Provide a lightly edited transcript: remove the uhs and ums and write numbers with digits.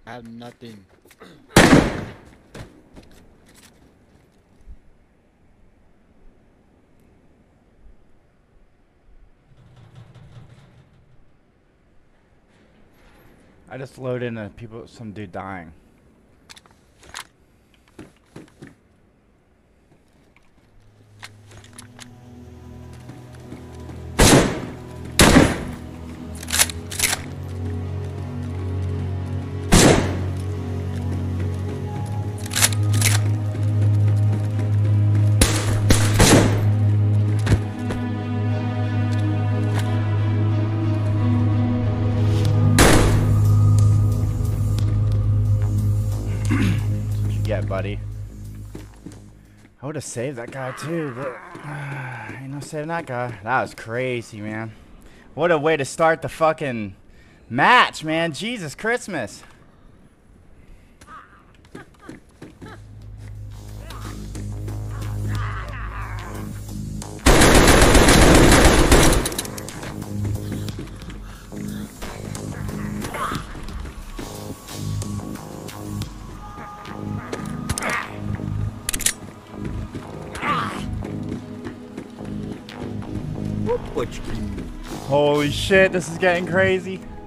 I have nothing. I just load in some dude dying. Yeah, buddy. I would have saved that guy too, but ain't no saving that guy. That was crazy, man. What a way to start the fucking match, man. Jesus Christmas. Holy shit, this is getting crazy.